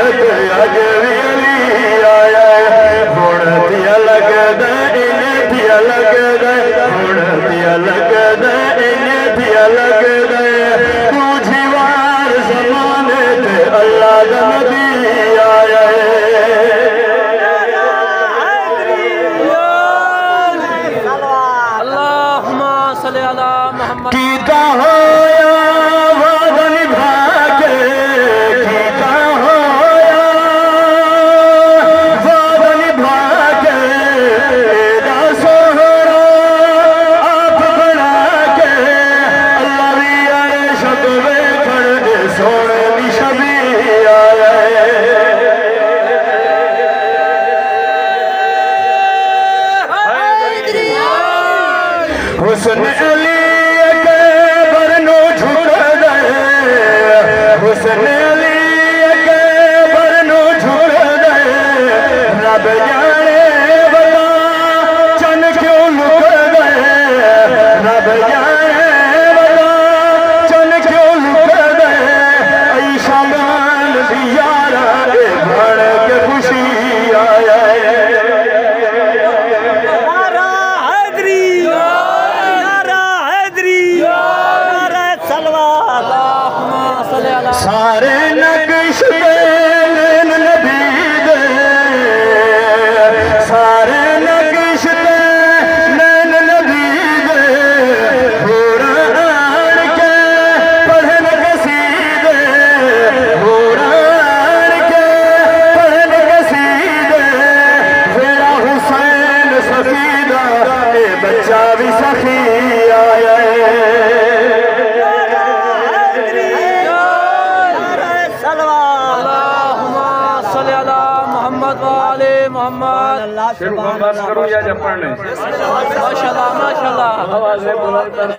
حسن علی اکبر نو جھک گئے حسن علی اکبر نو جھک گئے رب جانے بلا چن کیوں لک گئے رب جانے بلا چن کیوں لک گئے ای شامان دیارہ بھڑ کے خوشی آیا سارے نقش نین نبی دے سارے نقش نین نبی دے حور آن کے پڑھن قصیدے حور آن کے پڑھن قصیدے میرا حسین سخیدہ اے بچہ بھی سخی آیا محمد شروع بس کرو یا جب پڑھنے ماشاءاللہ ماشاءاللہ